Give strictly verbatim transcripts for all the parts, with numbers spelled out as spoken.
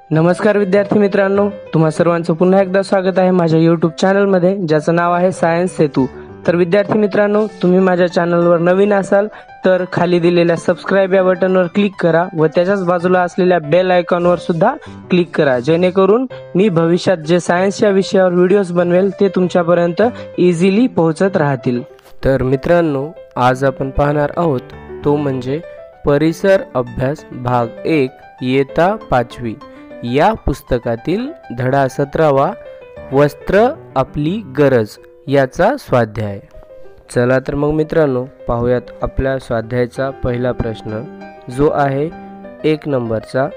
नमस्कार विद्यार्थी मित्रांनो, तुम्हा सर्वांचं पुन्हा एकदा स्वागत आहे माझ्या यूट्यूब चॅनलमध्ये, ज्याचं नाव आहे सायन्स सेतू। तर विद्यार्थी मित्रांनो, तुम्ही माझ्या चॅनलवर नवीन असाल तर खाली दिलेल्या सबस्क्राइब या बटनवर क्लिक करा व त्याच्याच बाजूला असलेल्या बेल आयकॉनवर सुद्धा क्लिक करा, जेणेकरून मी भविष्यात जे सायन्सच्या विषयावर व्हिडिओज बनवेल ते तुमच्यापर्यंत इझिली पोहोचत राहतील। तर मित्रांनो, आज आपण पाहणार आहोत तो म्हणजे परिसर अभ्यास भाग एक इयत्ता पाचवी या पुस्तकातील धडा सतरावा वस्त्र आपली गरज याचा स्वाध्याय। चला तर मग मित्रांनो, पाहूयात आपल्या स्वाध्यायाचा पहिला प्रश्न, जो आहे एक नंबरचा।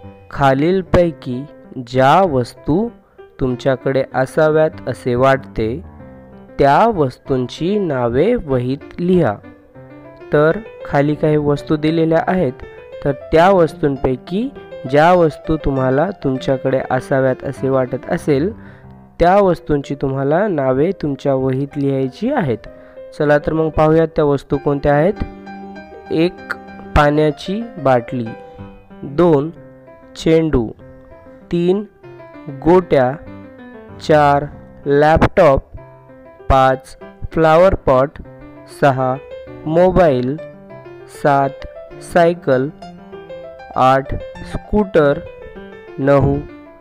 खालीलपैकी ज्या वस्तू तुमच्याकडे असाव्यात असे वाटते त्या वस्तूंची नावे वहीत लिहा। तर खाली काही वस्तू दिलेल्या आहेत, तर त्या वस्तूंपैकी ज्या वस्तू तुम्हाला तुमच्याकडे असाव्यात असे वाटत असेल त्या वस्तूंची तुम्हाला नावे तुमच्या वहीत लिहायची आहेत। चला तर मग पाहूयात त्या वस्तू कोणत्या आहेत। एक पाण्याची बाटली, दोन चेंडू, तीन गोट्या, चार लॅपटॉप, पाच फ्लावर पॉट, सहा मोबाईल, सात सायकल, आठ स्कूटर, नऊ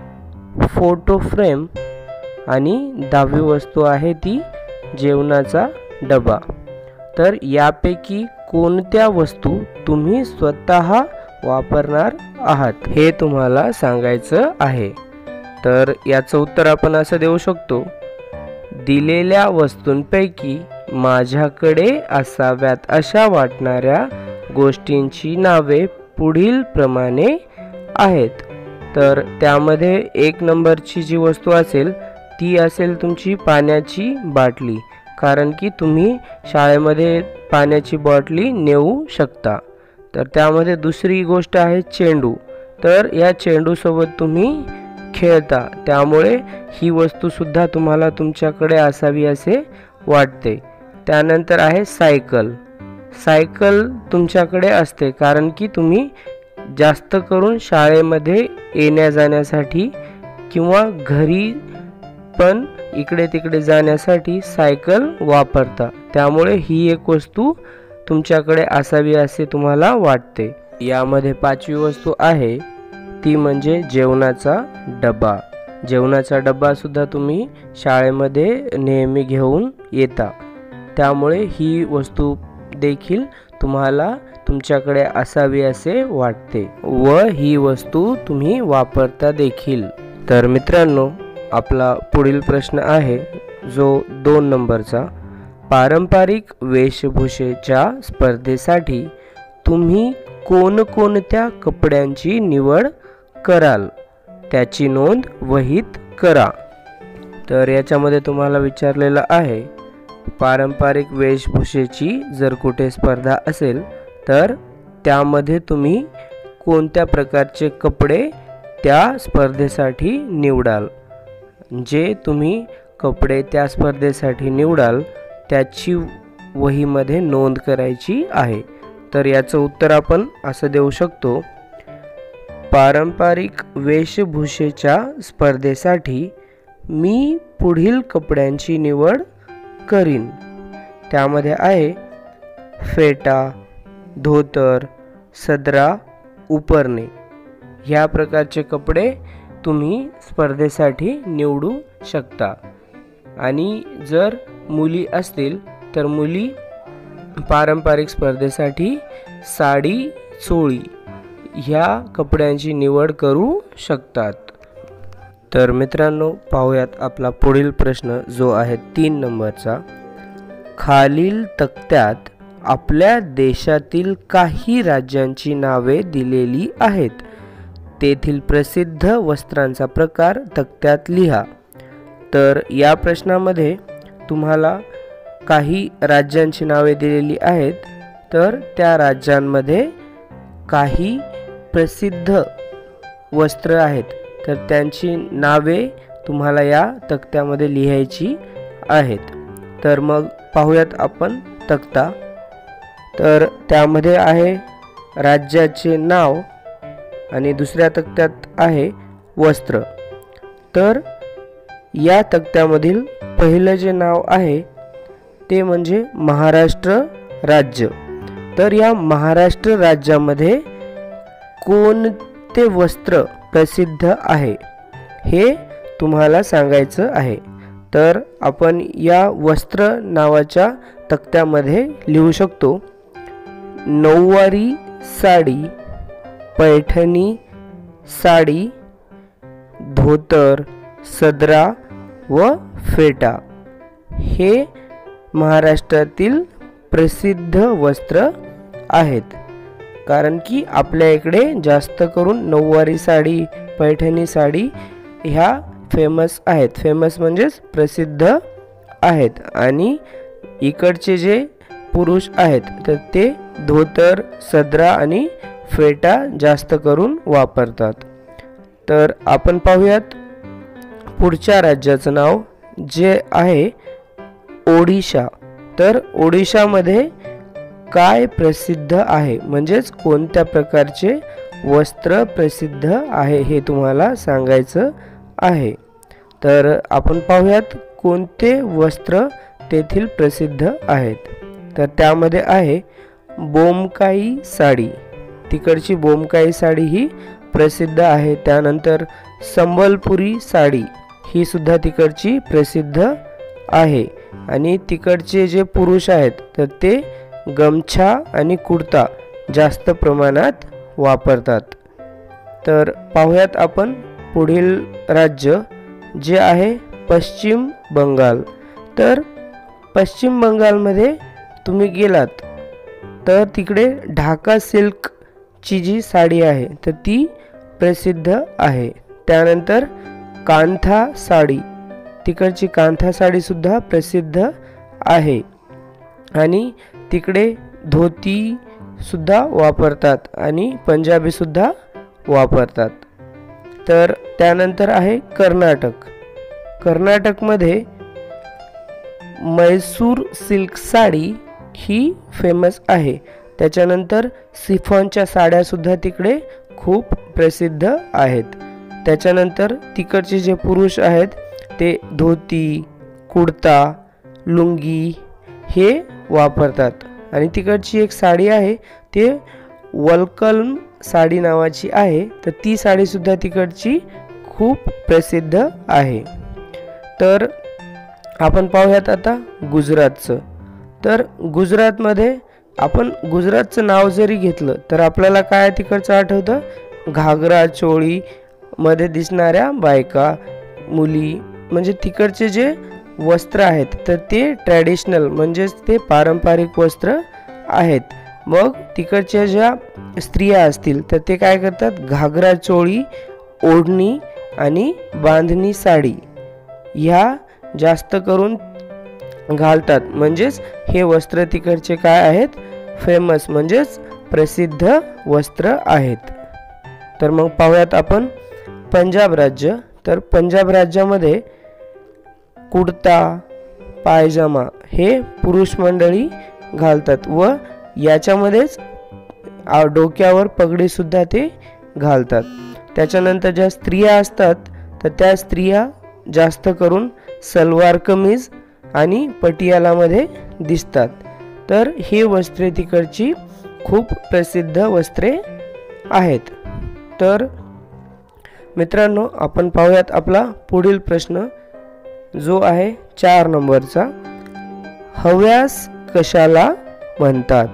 फोटो फ्रेम आणि दहावी वस्तू आहे ती जेवणाचा डबा। तर यापैकी कोणत्या वस्तू तुम्ही स्वतः वापरणार आहात हे तुम्हाला सांगायचं आहे। तर याचं उत्तर आपण असं देऊ शकतो, दिलेल्या वस्तूंपैकी माझ्याकडे असाव्यात अशा वाटणाऱ्या गोष्टींची नावे पुढील प्रमाणे आहेत। तर त्यामध्ये एक नंबरची जी वस्तू असेल ती असेल तुमची पाण्याची बाटली, कारण की तुम्ही शाळेमध्ये पाण्याची बाटली नेऊ शकता। तर त्यामध्ये दुसरी गोष्ट आहे चेंडू, तर या चेंडू सोबत तुम्ही खेळता, त्यामुळे ही वस्तू सुद्धा तुम्हाला तुमच्याकडे असावी असे वाटते। त्यानंतर आहे सायकल, सायकल तुमच्याकडे असते कारण की तुम्ही जास्त करून शाळेमध्ये येण्या जाण्यासाठी किंवा घरी पण इकडे तिकडे जाण्यासाठी सायकल वापरता, त्यामुळे ही एक वस्तू तुमच्याकडे असावी असे तुम्हाला वाटते। यामध्ये पाचवी वस्तू आहे ती म्हणजे जेवणाचा डबा। जेवणाचा डबा सुद्धा तुम्ही शाळेमध्ये नेहमी घेऊन येता, त्यामुळे ही वस्तू देखील तुम्हाला तुमच्याकडे असावी असे वाटते व ही वस्तू तुम्ही वापरता देखील। तर मित्रांनो, आपला पुढील प्रश्न आहे जो दोन नंबरचा। पारंपरिक वेशभूषेच्या स्पर्धेसाठी तुम्ही कोणकोणत्या कपड्यांची निवड कराल त्याची नोंद वहीत करा। तर याच्यामध्ये तुम्हाला विचारलेलं आहे, पारंपरिक वेशभूषेची जर कुठे स्पर्धा असेल तर त्यामध्ये तुम्ही कोणत्या प्रकारचे कपडे त्या स्पर्धेसाठी निवडाल। जे तुम्ही कपडे त्या स्पर्धेसाठी निवडाल त्याची वहीमध्ये नोंद करायची आहे। तर याचं उत्तर आपण असं देऊ शकतो, पारंपरिक वेशभूषेच्या स्पर्धेसाठी मी पुढील कपड्यांची निवड करीन। त्यामध्ये आहे फेटा, धोतर, सदरा, उपरणे, ह्या प्रकारचे कपडे तुम्ही स्पर्धेसाठी निवडू शकता। आणि जर मुली असतील तर मुली पारंपरिक स्पर्धेसाठी साडी, चोळी ह्या कपड्यांची निवड करू शकतात। तर मित्रांनो, पाहूयात आपला पुढील प्रश्न जो आहे तीन नंबरचा। खालील तक्त्यात आपल्या देशातील काही राज्यांची नावे दिलेली आहेत, तेथील प्रसिद्ध वस्त्रांचा प्रकार तक्त्यात लिहा। तर या प्रश्नामध्ये तुम्हाला काही राज्यांची नावे दिलेली आहेत, तर त्या राज्यांमध्ये काही प्रसिद्ध वस्त्र आहेत, तर त्यांची नावे तुम्हाला या तक्त्यामध्ये लिहायची आहेत। तर मग पाहूयात आपण तक्ता। तर त्यामध्ये आहे राज्याचे नाव आणि दुसऱ्या तक्त्यात आहे वस्त्र। तर या तक्त्यामधील पहिलं जे नाव आहे ते म्हणजे महाराष्ट्र राज्य। तर या महाराष्ट्र राज्यामध्ये कोणते वस्त्र प्रसिद्ध आहे हे तुम्हाला सांगायचं आहे। तर आपण या वस्त्र नावाच्या तक्त्यामध्ये लिहू शकतो नऊवारी साडी, पैठणी साडी, धोतर, सदरा व फेटा हे महाराष्ट्रातील प्रसिद्ध वस्त्र आहेत। कारण की आपल्या इकडे जास्त करून नऊवारी साडी, पैठणी साडी ह्या फेमस आहेत। फेमस म्हणजेच प्रसिद्ध आहेत। आणि इकडचे जे पुरुष आहेत तर ते धोतर, सदरा आणि फेटा जास्त करून वापरतात। तर आपण पाहूयात पुढच्या राज्याचं नाव जे आहे ओडिशा। तर ओडिशामध्ये काय प्रसिद्ध आहे म्हणजेच कोणत्या प्रकारचे वस्त्र प्रसिद्ध आहे हे तुम्हाला सांगायचं आहे। तर आपण पाहूयात कोणते वस्त्र तेथील प्रसिद्ध आहेत। तर त्यामध्ये आहे बोमकाई साडी, तिकडची बोमकाई साडी ही प्रसिद्ध आहे। त्यानंतर संबलपुरी साडी ही सुद्धा तिकडची प्रसिद्ध आहे। आणि तिकडचे जे पुरुष आहेत तर ते गमछा आणि कुर्ता जास्त प्रमाणात वापरतात। तर पाहूयात आपण पुढील राज्य जे आहे पश्चिम बंगाल। तर पश्चिम बंगालमध्ये तुम्ही गेलात तर तिकडे ढाका सिल्क ची जी साडी आहे तर ती प्रसिद्ध आहे। त्यानंतर कांथा साडी, तिकडची कांथा साडी सुद्धा प्रसिद्ध आहे। आणि तिकडे धोती सुद्धा वापरतात आणि पंजाबी सुद्धा वापरतात। तर त्यानंतर आहे कर्नाटक। कर्नाटकमध्ये मैसूर सिल्क साडी ही फेमस आहे। त्याच्यानंतर सिफॉनच्या साड्या सुद्धा तिकडे खूप प्रसिद्ध आहेत। त्याच्यानंतर तिकडचे जे पुरुष आहेत ते धोती, कुर्ता, लुंगी हे वापरतात। आणि तिकडची एक साडी आहे ते वलकल साडी नावाची आहे तर ती साडी सुद्धा तिकडची खूप प्रसिद्ध आहे। तर आपण पाहूयात आता गुजरातचं। तर गुजरातमध्ये आपण गुजरातचं नाव जरी घेतलं तर आपल्याला काय तिकडचं आठवतं, घागरा चोळी मध्ये दिसणाऱ्या बायका, मुली, म्हणजे तिकडचे जे वस्त्र आहेत तर ते ट्रॅडिशनल म्हणजेच ते पारंपरिक वस्त्र आहेत। मग तिकडच्या ज्या स्त्रिया असतील तर ते काय करतात, घागरा चोळी, ओढणी आणि बांधणी साडी ह्या जास्त करून घालतात। म्हणजेच हे वस्त्र तिकडचे काय आहेत, फेमस म्हणजेच प्रसिद्ध वस्त्र आहेत। तर मग पाहूयात आपण पंजाब राज्य। तर पंजाब राज्यामध्ये कुर्ता, पायजामा हे पुरुष मंडळी घालतात व याच्यामध्येच डोक्यावर पगडी सुद्धा ते घालतात। त्याच्यानंतर ज्या स्त्रिया असतात तर त्या स्त्रिया जास्त करून सलवार कमीज आणि पटियालामध्ये दिसतात। तर हे वस्त्रे तिकडची खूप प्रसिद्ध वस्त्रे आहेत। तर मित्रांनो आपण पाहूयात आपला पुढील प्रश्न जो आहे चार नंबरचा, हव्यास कशाला म्हणतात।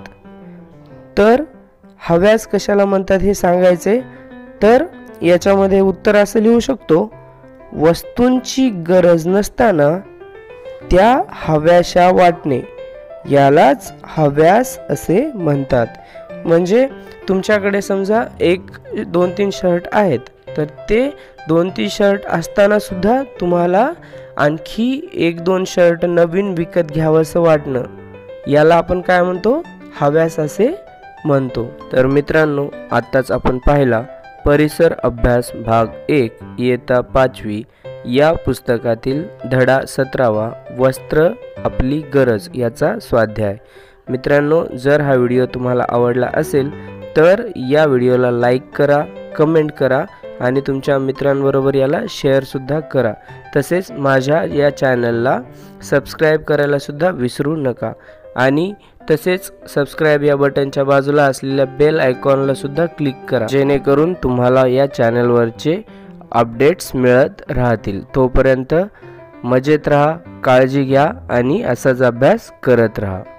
तर हव्यास कशाला म्हणतात हे सांगायचे। तर याच्यामध्ये उत्तर असं लिहू शकतो, वस्तूंची गरज नसताना त्या हव्याशा वाटणे यालाच हव्यास असे म्हणतात। म्हणजे तुमच्याकडे समजा एक दोन तीन शर्ट आहेत तर ते दोन तीन शर्ट असताना सुद्धा तुम्हाला आणखी एक दोन शर्ट नवीन विकत घ्यावंसं वाटणं याला आपण काय म्हणतो, हव्यास असे म्हणतो। तर मित्रांनो आत्ताच आपण पाहिला परिसर अभ्यास भाग एक इयत्ता पाचवी या पुस्तकातील धडा सतरावा वस्त्र आपली गरज याचा स्वाध्याय। मित्रांनो जर हा व्हिडिओ तुम्हाला आवडला असेल तर या व्हिडिओला लाईक करा, कमेंट करा आणि तुमच्या मित्रांबरोबर याला शेअर सुद्धा करा। तसेच माझ्या या चॅनलला सबस्क्राईब करायला सुद्धा विसरू नका आणि तसेच सबस्क्राईब या बटनच्या बाजूला असलेल्या बेल आयकॉनला सुद्धा क्लिक करा, जेणेकरून तुम्हाला या चॅनलवरचे अपडेट्स मिळत राहतील। तोपर्यंत मजेत राहा, काळजी घ्या आणि असाच अभ्यास करत राहा।